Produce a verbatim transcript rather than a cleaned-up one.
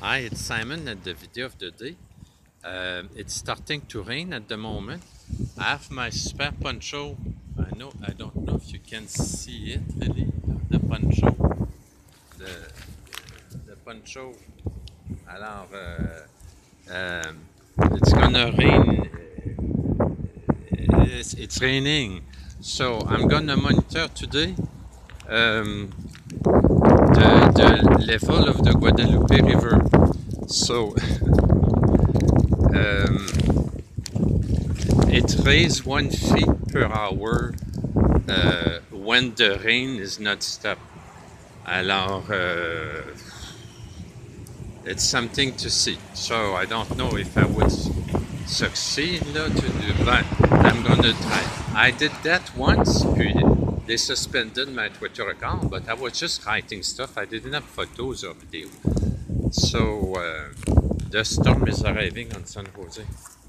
Hi, it's Simon at the video of the day. Uh, it's starting to rain at the moment. I have my super poncho. I know I don't know if you can see it really. The poncho. The, the poncho. Alors, uh, um, it's gonna rain. It's, it's raining. So I'm gonna monitor today um, the, the level of the Guadalupe River. So um, it raised one feet per hour uh, when the rain is not stopped. Alors, uh, it's something to see. So I don't know if I would succeed là, to do, but I'm gonna try. I did that once, puis they suspended my Twitter account, but I was just writing stuff. I didn't have photos or video. So uh, the storm is arriving on San Jose.